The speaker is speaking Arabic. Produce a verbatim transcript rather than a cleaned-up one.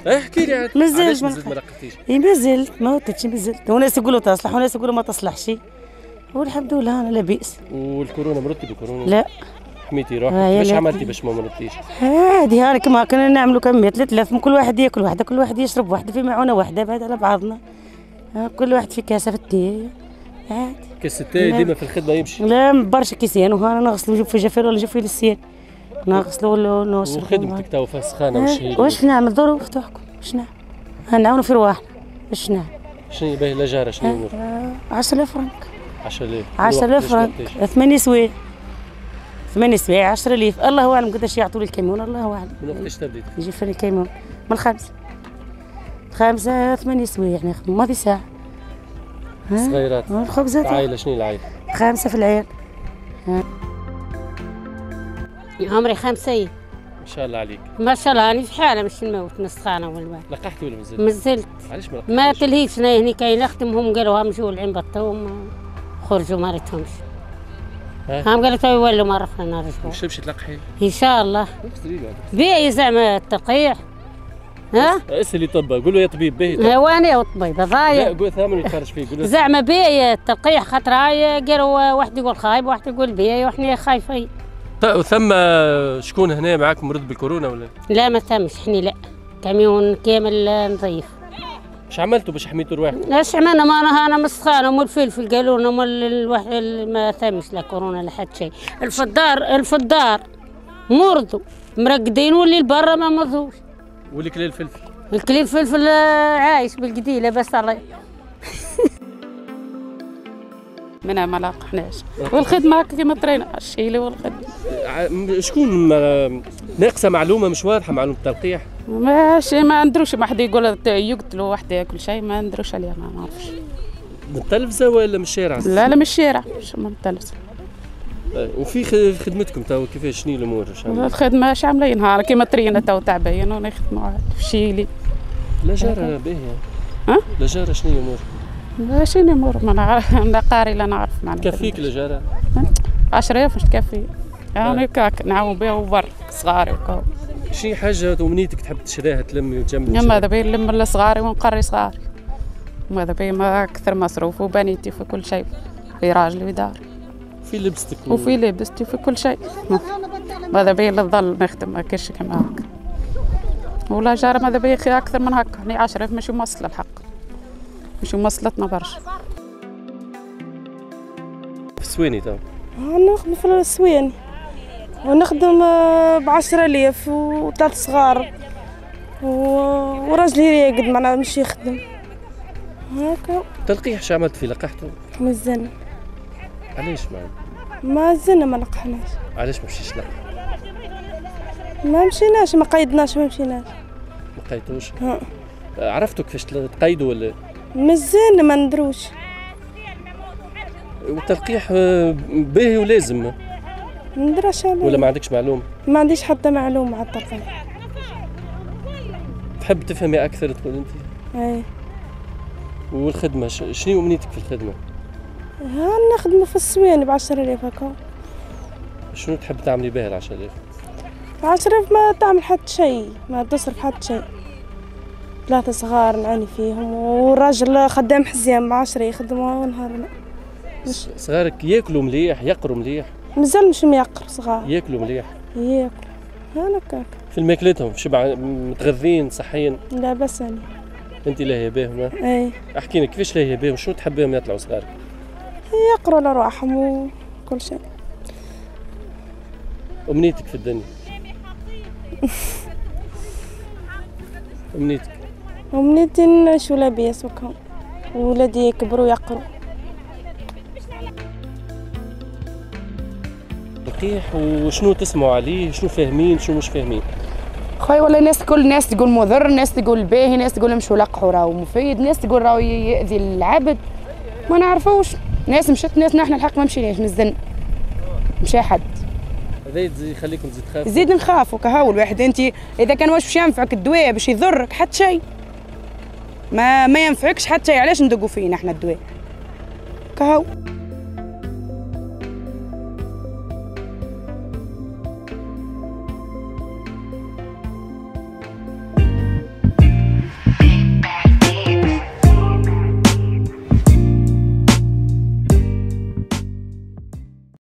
احكي لي عاد. مازال علاش مازال ما لقيتيش؟ اي مازلت ما وطيتش مازلت، وناس يقولوا تصلح وناس يقولوا ما تصلحش، والحمد لله انا لاباس. والكورونا مرضتي بالكورونا؟ لا. حميتي روحك؟ كيفاش عملتي باش ما مرضتيش؟ عادي هاني كما كنا نعملوا كمية ثلاث ثلاث من كل واحد ياكل واحدة، كل واحد يشرب واحدة في معونة واحدة بعد على بعضنا، كل واحد في كاسة في التاي عادي. كاس التاي ديما في الخدمة يمشي؟ لا برشا كيسان وهانا نغسلوا نجيب في جفير ولا نجيب في للسيان نغسلوا ولا نوصلوا. وخدمتك تو فيها سخانة مش هي؟ واش نعمل ظروف تحكم واش نعمل؟ نعاونوا في رواحنا واش نعمل؟ شنو باهي الأجارة شنو الأمور؟ عشرة آلاف فرنك. عشرة آلاف عشرة آلاف فرنك ثمانية سوايع ثمانية سوايع عشرة آلاف الله أعلم قداش يعطوا لي الكاميون الله أعلم. من وقتاش تبديت؟ يجي فيني الكاميون من الخامسة خامسة ثمانية سوايع ناخذ ماضي ساعة. صغيرات. الخبزات. العائلة شنو العائلة؟ خامسة في العيال. عمري خمسين. ما شاء الله عليك. ما شاء الله راني في حالة مش نموت نسخانة ولا. لقحتي ولا مازلت؟ مازلت. علاش ما لقحتيش؟ ما تلهيش انا هني كاين نخدمهم قالوا هم جوا العين بطوهم خرجوا ما ريتهمش. هم قالوا تو يولوا مرة أخرى نرجعوا. واش تمشي تلقحي؟ إن شاء الله. باهي زعما التلقيح. ها؟ اسألي طبة قول له يا طبيب باهي. وأنا والطبيبة ضايع. لا قول ثامن يتفرج فيه قول له. زعما باهي التلقيح خاطر هاي قالوا واحد يقول خايب واحد يقول باهي وحنا خايفين. ثم شكون هنا معاك مرض بالكورونا ولا؟ لا ما ثمش حني لا كاميون كامل نظيف. اش عملتوا باش حميتوا رواحكم؟ اش عملنا ما انا انا مسخانه ومال الفلفل قالوا لنا مال الواحد ما ثمش لا كورونا لا حتى شيء. الفدار الفدار مرضوا مرقدين واللي برا ما مرضوش. واللي كلي الفلفل؟ الكلي الفلفل عايش بالقديله بس الله. منها ما لقحناش والخدمه كيما طرينا الشيله والخدمه. شكون ناقصه معلومه مش واضحه معلومه التلقيح؟ ماشي ما ندروش ما حد يقول يقتلوا واحد ياكل شيء ما ندروش عليها ما نعرفش. من التلفزه ولا من الشارع؟ لا لا من الشارع مش من التلفزه. وفي خدمتكم تو كيفاش شنو الامور؟ الخدمه اش عاملين نهار كيما طرينا تو تعبانين ونخدموا عاد في شيلي. لا جاره باهيه. ها؟ لا جاره شنو الامور؟ شنو الامور ما نعرف لا قاري لا نعرف معناتها. تكفيك لا جاره؟ عشرة آلاف مش تكفي. انا هكاك نعاون بها وبر صغاري وكا. شي حاجه امنيتك تحب تشريها تلمي وتجمعي؟ ماذا بين نلم لصغاري ونقري صغاري. ماذا بين ما اكثر مصروف وبنيتي في كل شيء في راجلي وداري. في لبستك و... وفي لبستي في كل شيء. ماذا بين نظل نخدم ما كاش كما هكا. ولا جاره ماذا بين اكثر من هكا هني عشرة آلاف ماشي موصله الحق. مش موصلتنا برشا. في السويني تو؟ نخدم في السويني ونخدم بعشرة آلاف وثلاث صغار وراجلي راقد معناها مش يخدم هاكا. تلقيح اش عملت فيه لقحته؟ مازلنا. علاش ما؟ مازلنا ما لقحناش. علاش ما مشيتش تلقح؟ ما مشيناش ما قيدناش ما مشيناش. ما قيدتوش؟ عرفتوا كيفاش تقيدوا ولا؟ مازلنا ما ندروش. والتلقيح باهي ولازم؟ ما ندراش عليه. ولا ما عندكش معلومه؟ ما عنديش حتى معلومه على التلقيح. تحب تفهمي اكثر تقول انت؟ اي. والخدمه شنو امنيتك في الخدمه؟ ها نخدموا في السوين ب عشرة آلاف هكا. شنو تحب تعملي بها ال عشرة آلاف؟ عشرة آلاف ما تعمل حتى شيء ما تصرف حتى شيء. ثلاثة صغار نعاني فيهم والراجل خدام حزام عشرة يخدموا نهارنا. صغارك ياكلوا مليح يقروا مليح؟ مازال مش ميقر صغار. ياكلوا مليح؟ ياكلوا هكاك. في الماكلتهم شبع متغذين صحيين؟ لا بس أنا. أنت لاهية باهم؟ إي. احكي لي كيفاش لاهية باهم شنو تحبيهم يطلعوا صغارك؟ يقروا لرواحهم وكل شيء. أمنيتك في الدنيا؟ أمنيتك؟ أمنيتي نعيشوا لاباس وكا وولادي يكبروا ويقروا. تلقيح وشنو تسمعوا عليه شنو فاهمين شنو مش فاهمين؟ خويا والله الناس تقول الناس تقول مضر الناس تقول باهي ناس تقول مشوا لقحوا راهو مفيد ناس تقول راهو يأذي العبد ما نعرفوش ناس مشت ناس نحن الحق ما مشيناش مازلنا مشى حد. هذا يخليكم تزيد تخافوا؟ زيد نخافوا كهو الواحد انت اذا كان واش باش ينفعك الدواء باش يضرك حتى شيء ما ما ينفعكش حتى شيء علاش ندقوا فيه نحن الدواء كهو.